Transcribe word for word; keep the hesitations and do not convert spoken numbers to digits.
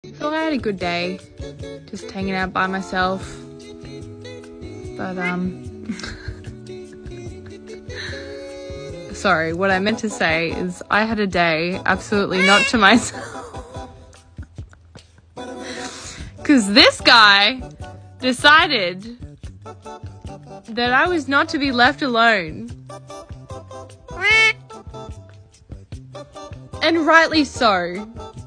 I feel like I had a good day, just hanging out by myself, but, um, sorry, what I meant to say is I had a day absolutely not to myself, because this guy decided that I was not to be left alone, and rightly so.